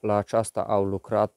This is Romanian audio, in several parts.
la aceasta au lucrat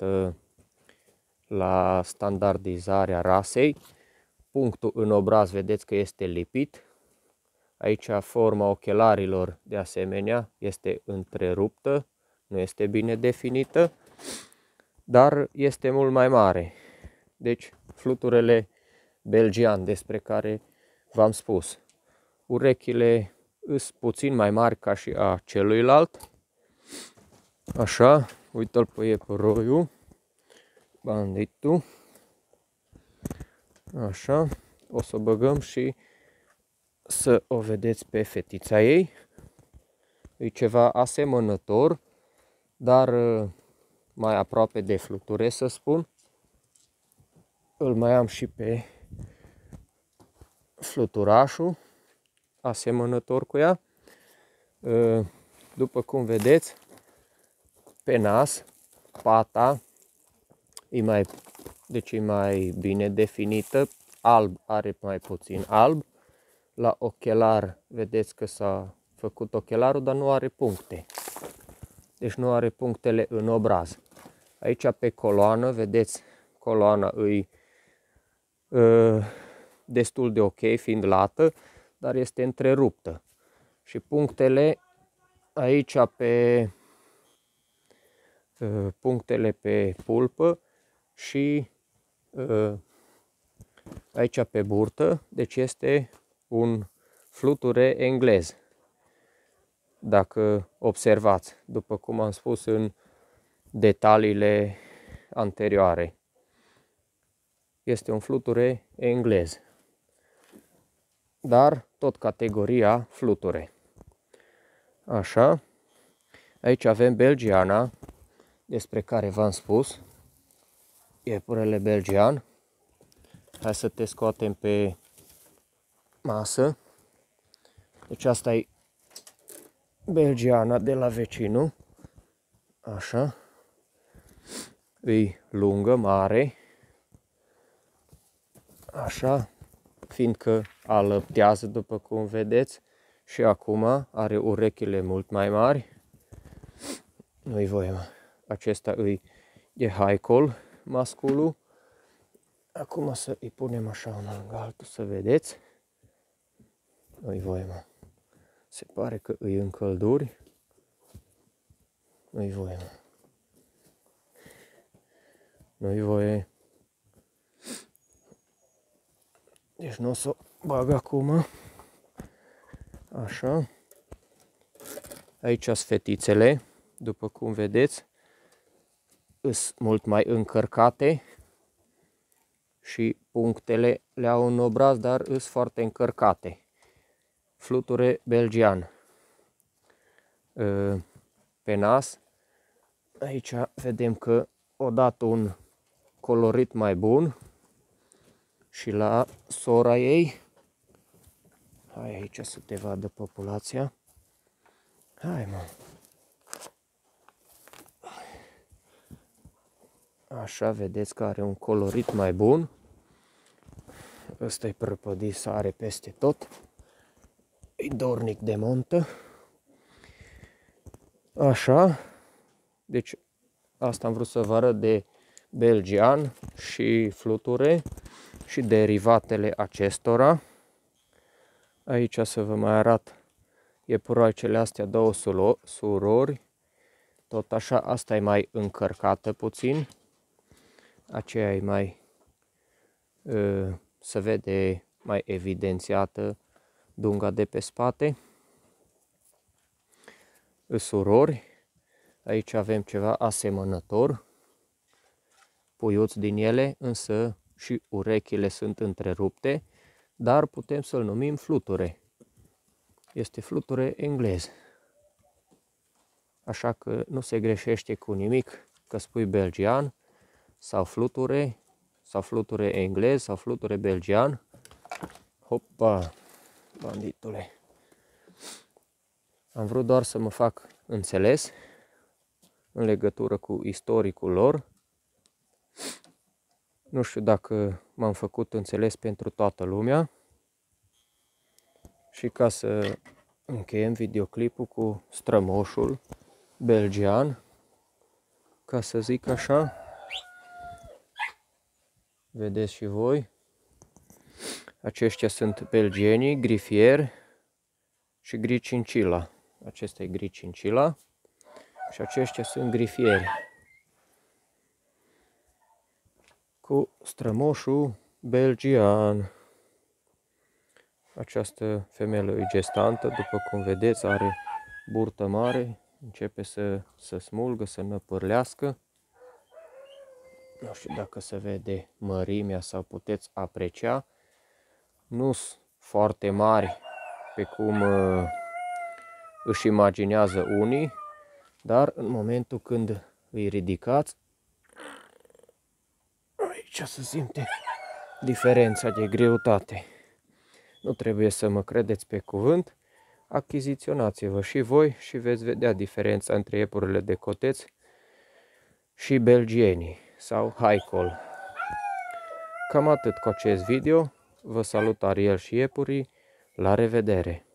la standardizarea rasei. Punctul în obraz vedeți că este lipit. Aici forma ochelarilor de asemenea este întreruptă, nu este bine definită, dar este mult mai mare. Deci fluturele belgian despre care v-am spus. Urechile sunt puțin mai mari ca și a celuilalt. Așa, uite-l pe iepuroiul, banditul. Așa, o să o băgăm și să o vedeți pe fetița ei. E ceva asemănător, dar mai aproape de fluture, să spun. Îl mai am și pe fluturașul, asemănător cu ea. După cum vedeți, pe nas, pata e mai bine definită, alb are mai puțin alb. La ochelar vedeți că s-a făcut ochelarul, dar nu are puncte. Deci nu are punctele în obraz. Aici pe coloană, vedeți, coloana e destul de ok, fiind lată, dar este întreruptă. Și punctele aici punctele pe pulpă și aici pe burtă, deci este un fluture englez. Dacă observați, după cum am spus în detaliile anterioare, este un fluture englez, dar tot categoria fluture. Așa, aici avem belgiana, despre care v-am spus, iepurele belgian. Hai să te scoatem pe masă. Deci asta e belgiana de la vecinul. Așa. E lungă, mare. Așa. Fiindcă alăptează, după cum vedeți. Și acum are urechile mult mai mari. Nu-i voie, mă. Acesta e haicol, masculul. Acum să îi punem așa unul lângă altul să vedeți. Nu-i voie, mă. Se pare că îi în călduri. Nu-i voie, mă. Nu-i voie. Deci nu o să o bag acum. Așa. Aici sunt fetițele. După cum vedeți, sunt mult mai încărcate. Și punctele le au în obraz, dar sunt foarte încărcate. Fluture belgian. Pe nas, aici vedem că o dat un colorit mai bun. Și la sora ei, hai aici să te vadă populația. Hai, mă. Așa, vedeți că are un colorit mai bun. Ăsta e prăpădit, sare peste tot. E dornic de montă. Așa. Deci asta am vrut să vă arăt de belgian și fluture și derivatele acestora. Aici să vă mai arăt iepuroaicele astea, două surori. Tot așa, asta e mai încărcată puțin. Aceea e mai, se vede mai evidențiată dunga de pe spate. Surori. Aici avem ceva asemănător. Puiuți din ele, însă și urechile sunt întrerupte, dar putem să-l numim fluture. Este fluture englez. Așa că nu se greșește cu nimic că spui belgian sau fluture englez sau fluture belgian. Hopa, banditule. Am vrut doar să mă fac înțeles în legătură cu istoricul lor. Nu știu dacă m-am făcut înțeles pentru toată lumea. Și ca să încheiem videoclipul cu strămoșul belgian, ca să zic așa. Vedeți și voi. Aceștia sunt belgienii, grifier și gri cincila. Acesta e gri cincila și aceștia sunt grifieri. Cu strămoșul belgian. Această femelă e gestantă, după cum vedeți, are burtă mare, începe să smulgă, să năpârlească. Nu știu dacă se vede mărimea sau puteți aprecia. Nu sunt foarte mari pe cum își imaginează unii, dar în momentul când îi ridicați, aici se simte diferența de greutate. Nu trebuie să mă credeți pe cuvânt, achiziționați-vă și voi și veți vedea diferența între iepurile de coteț și belgienii sau haicol. Cam atât cu acest video. Vă salut Ariel și iepurii. La revedere!